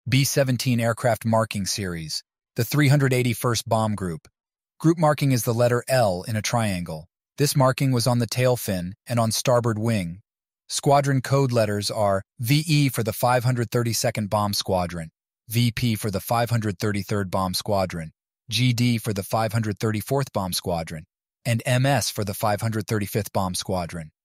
B-17 Aircraft Marking Series, the 381st Bomb Group. Group marking is the letter L in a triangle. This marking was on the tail fin and on starboard wing. Squadron code letters are VE for the 532nd Bomb Squadron, VP for the 533rd Bomb Squadron, GD for the 534th Bomb Squadron, and MS for the 535th Bomb Squadron.